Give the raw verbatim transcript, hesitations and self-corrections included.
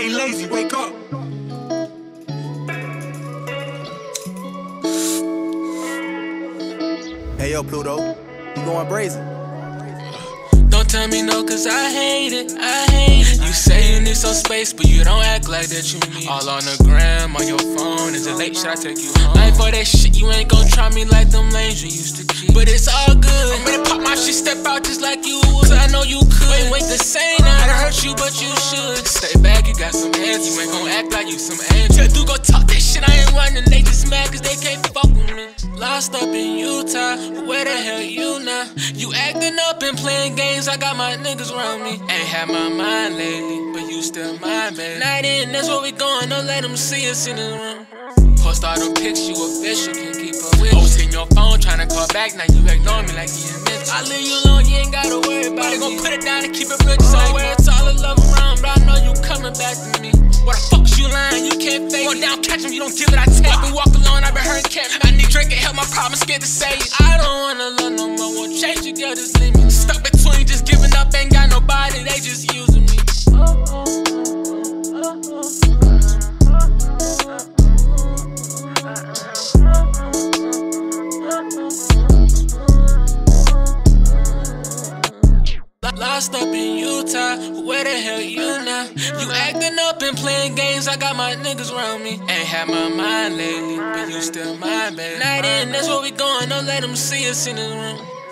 ain't lazy, wake up. Hey yo, Pluto, you going brazen? Don't tell me no, cause I hate it, I hate it. You say you need some space, but you don't act like that you need it. All on the gram, on your phone, is it late, should I take you home? I ain't for that shit, you ain't gon' try me like them lanes you used to keep. But it's all good, I'm ready to pop my shit, step out just like you would. I know you could, ain't wait to say nothing, I hurt you, but you should. Stay back, you got some hands, you ain't gon' act like you some angel. Tell do go talk that shit, I ain't running, they just mad cause they can't fuck with me. Lost up in Utah, where the hell you now? You acting up and playing games, I got my niggas around me. Ain't had my mind lately, but you still mine, baby. Night in, that's where we going, don't let them see us in the room. Post all them pics, you official, can't keep up with. Always hitting your phone, tryna call back, now you ignore me like you ain't missed. I leave you alone, you ain't gotta worry about it. Gon' put it down and keep it real, somewhere it's all the love around, but I know you coming back to me. What the fuck's you lying, you can't fake it. Go down, catch him, you don't give it, I take it. I been walk alone, I been hurting, kept me. I need drink and help my problem, scared to say it. I don't wanna love no more, won't change you, girl, just leave me. Stuck between, just giving up, ain't got nobody, they just using me. Lost up in Utah, where the hell you now? You acting up and playing games, I got my niggas around me. Ain't had my mind lately, but you still mine, baby. Night in, that's where we going, don't let them see us in the room.